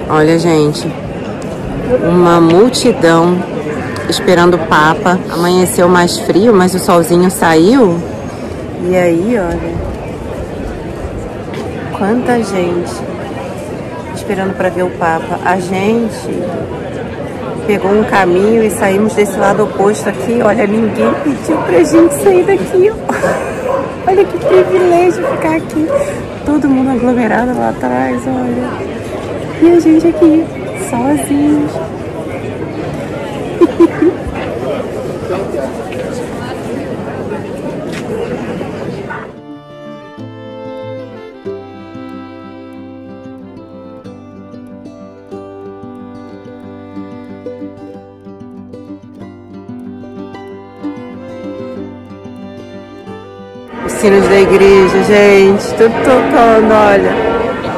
Olha, gente, uma multidão esperando o Papa. Amanheceu mais frio, mas o solzinho saiu. E aí, olha, quanta gente esperando para ver o Papa. A gente pegou um caminho e saímos desse lado oposto aqui. Olha, ninguém pediu pra gente sair daqui. Olha que privilégio ficar aqui. Todo mundo aglomerado lá atrás, olha. E a gente aqui, sozinhos. Os sinos da igreja, gente, tudo tocando, olha.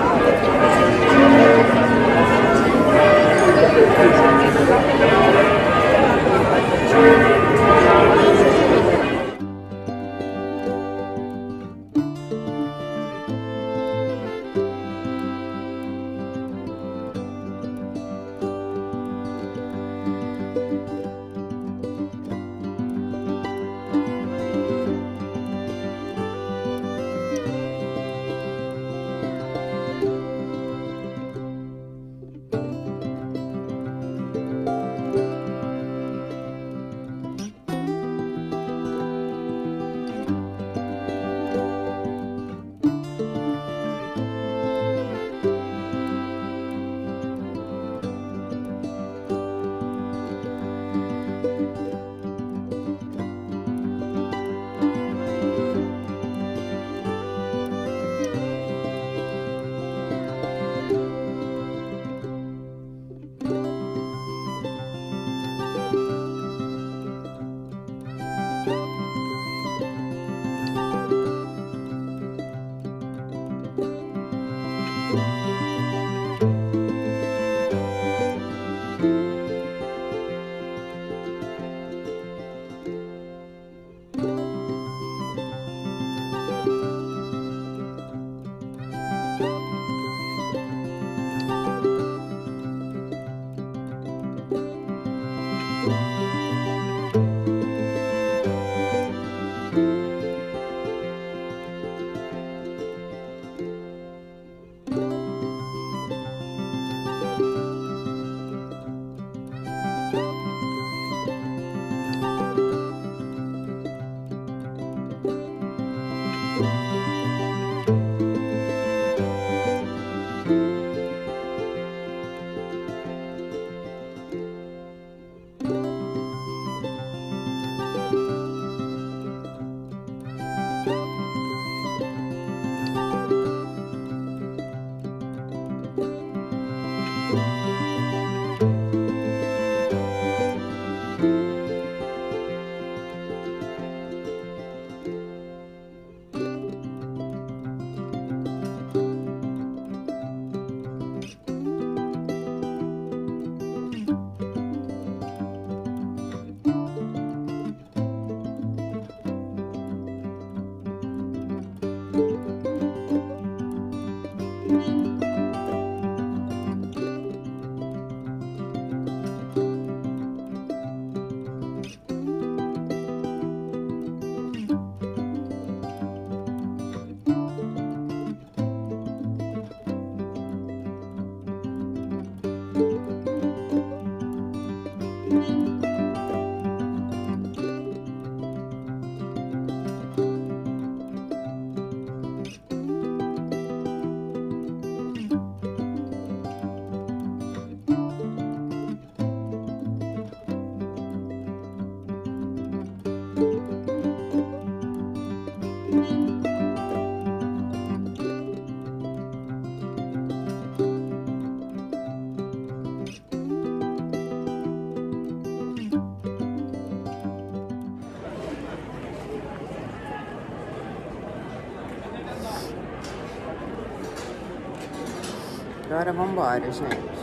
Agora vamos embora, gente.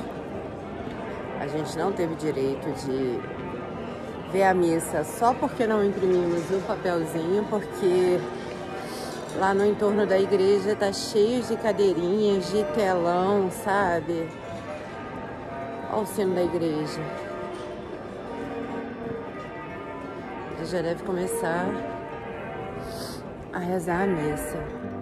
A gente não teve direito de ver a missa só porque não imprimimos o papelzinho, porque lá no entorno da igreja tá cheio de cadeirinhas, de telão, sabe? Olha o sino da igreja. Já deve começar a rezar a missa.